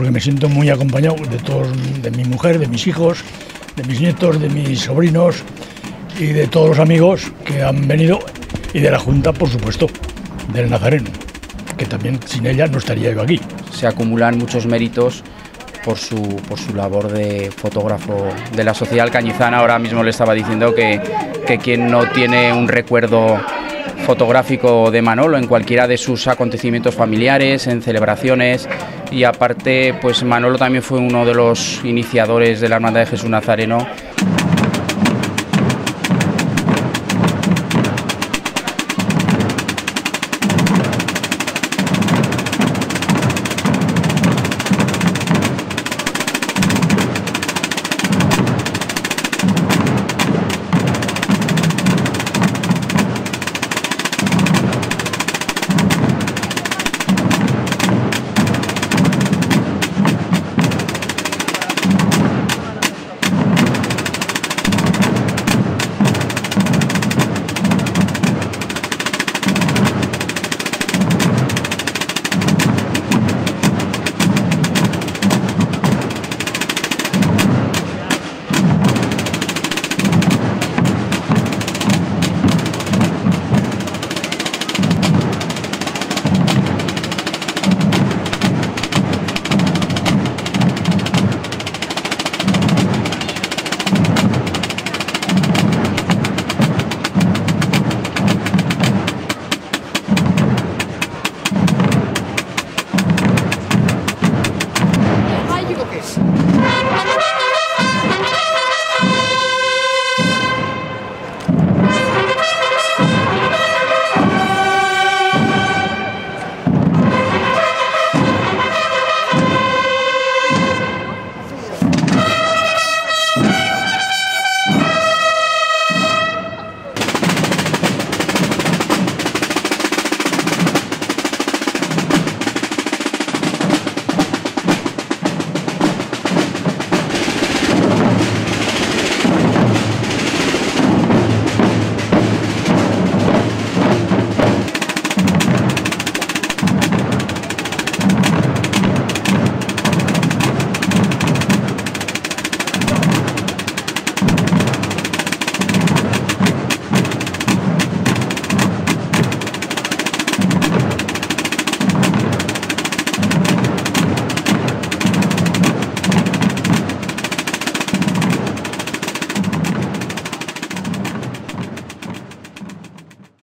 porque me siento muy acompañado de todos, de mi mujer, de mis hijos, de mis nietos, de mis sobrinos y de todos los amigos que han venido, y de la Junta, por supuesto, del Nazareno, que también sin ella no estaría yo aquí. Se acumulan muchos méritos por su labor de fotógrafo de la sociedad alcañizana. Ahora mismo le estaba diciendo que quien no tiene un recuerdo fotográfico de Manolo en cualquiera de sus acontecimientos familiares, en celebraciones, y aparte pues Manolo también fue uno de los iniciadores de la Hermandad de Jesús Nazareno.